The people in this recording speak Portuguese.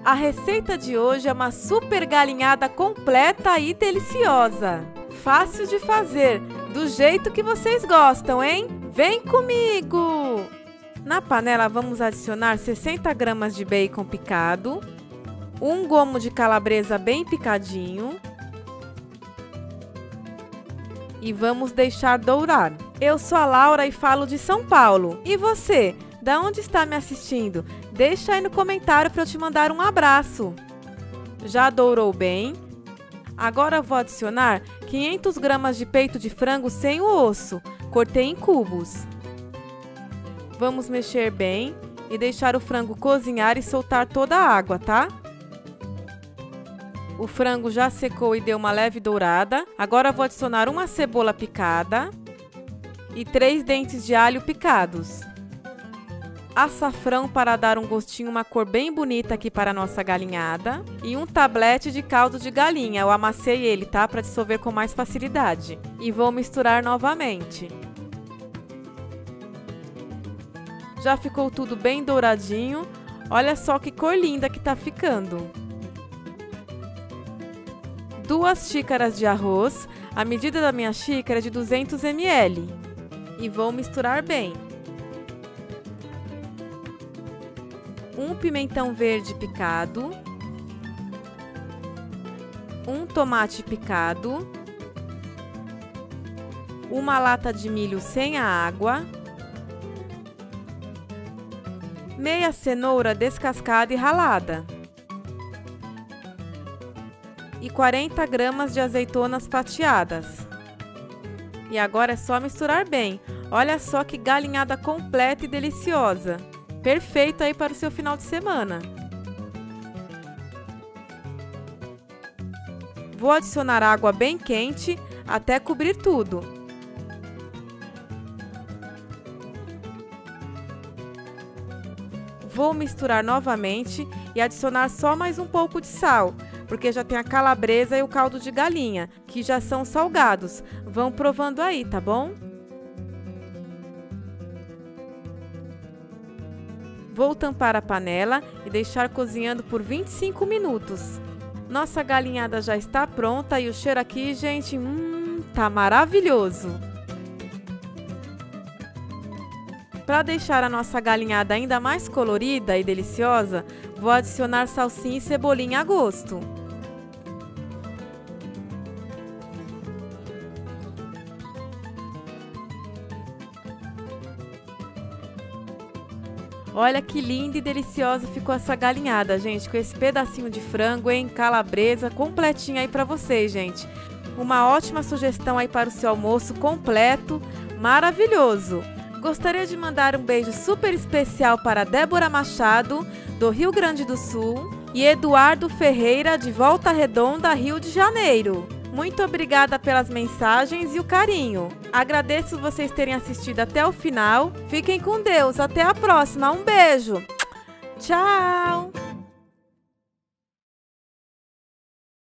A receita de hoje é uma super galinhada completa e deliciosa. Fácil de fazer, do jeito que vocês gostam, hein? Vem comigo! Na panela vamos adicionar 60 gramas de bacon picado, um gomo de calabresa bem picadinho e vamos deixar dourar. Eu sou a Laura e falo de São Paulo. E você? Da onde está me assistindo? Deixa aí no comentário para eu te mandar um abraço. Já dourou bem? Agora vou adicionar 500 gramas de peito de frango sem o osso. Cortei em cubos. Vamos mexer bem e deixar o frango cozinhar e soltar toda a água, tá? O frango já secou e deu uma leve dourada. Agora vou adicionar uma cebola picada e 3 dentes de alho picados. Açafrão para dar um gostinho, uma cor bem bonita aqui para a nossa galinhada. E um tablete de caldo de galinha, eu amassei ele, tá? Para dissolver com mais facilidade. E vou misturar novamente. Já ficou tudo bem douradinho. Olha só que cor linda que tá ficando. 2 xícaras de arroz, a medida da minha xícara é de 200 ml. E vou misturar bem. Um pimentão verde picado, um tomate picado, uma lata de milho sem a água, meia cenoura descascada e ralada e 40 gramas de azeitonas fatiadas. E agora é só misturar bem. Olha só que galinhada completa e deliciosa. Perfeito aí para o seu final de semana. Vou adicionar água bem quente até cobrir tudo. Vou misturar novamente e adicionar só mais um pouco de sal, porque já tem a calabresa e o caldo de galinha, que já são salgados. Vão provando aí, tá bom? Vou tampar a panela e deixar cozinhando por 25 minutos. Nossa galinhada já está pronta e o cheiro aqui, gente, tá maravilhoso! Para deixar a nossa galinhada ainda mais colorida e deliciosa, vou adicionar salsinha e cebolinha a gosto. Olha que linda e deliciosa ficou essa galinhada, gente, com esse pedacinho de frango, hein, calabresa, completinha aí para vocês, gente. Uma ótima sugestão aí para o seu almoço completo, maravilhoso. Gostaria de mandar um beijo super especial para Débora Machado, do Rio Grande do Sul, e Eduardo Ferreira, de Volta Redonda, Rio de Janeiro. Muito obrigada pelas mensagens e o carinho. Agradeço vocês terem assistido até o final. Fiquem com Deus. Até a próxima. Um beijo. Tchau.